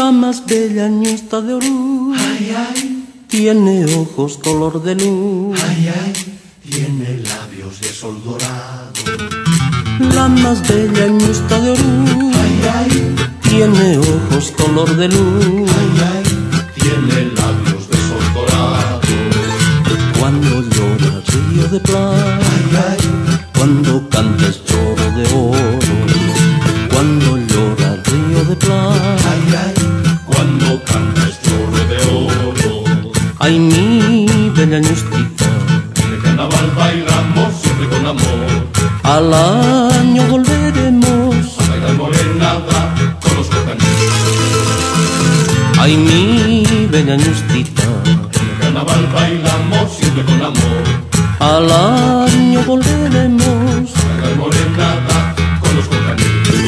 La más bella ñusta de Oruro, ay, ay, tiene ojos color de luz. ay, ay, tiene labios de sol dorado. La más bella ñusta de Oruro, Ay, ay, tiene ojos color de luz. ay, ay, tiene labios de sol dorado. Cuando llora río de plata, Ay, ay, cuando canta es chorro de oro. Cuando llora río de plata, ay, ay, cuando canta es chorro de oro. ay mi bella ñustita, En el carnaval bailamos siempre con amor. al año volveremos. A bailar morenada con los cocaníes. Ay mi bella ñustita, En el carnaval bailamos siempre con amor. al año volveremos. A bailar morenada con los cocaníes.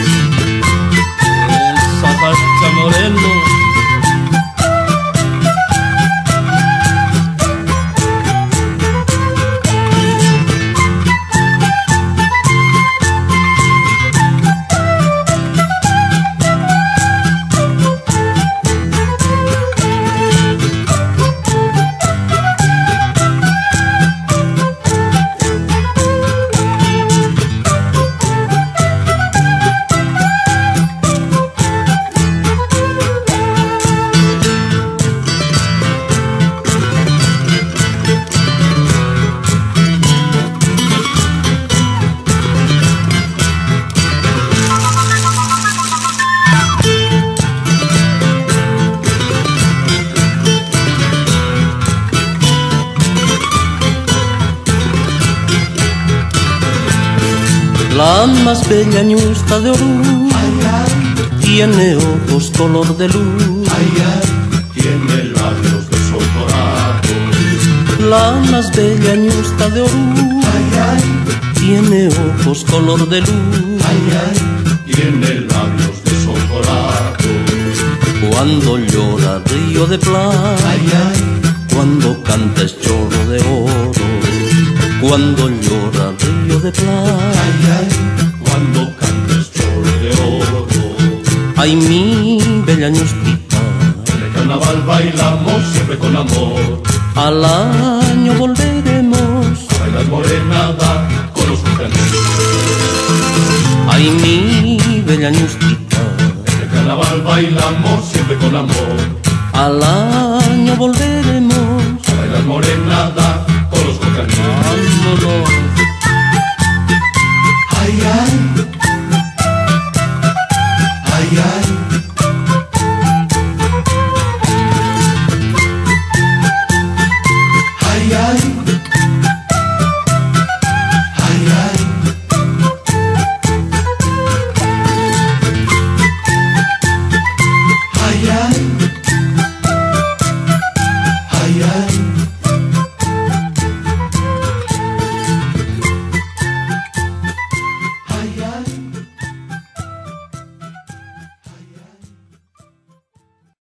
Esa salsa moreno. La más bella ñusta de Oruro, Ay, ay, tiene ojos color de luz. ay, ay, tiene labios de sol dorado. La más bella ñusta de Oruro, Ay, ay, tiene ojos color de luz. ay, ay, tiene labios de sol dorado. Cuando llora río de plata, Ay, ay, cuando canta es chorro de oro. Cuando llora río de plata, ay, ay, cuando cantes chorro de oro. ay mi bella ñustita, En el carnaval bailamos siempre con amor. al año volveremos. A bailar morenada con los cocaníes. Ay mi bella ñustita, En el carnaval bailamos siempre con amor. al año volveremos. A bailar morenada con los cocaníes. Vámonos.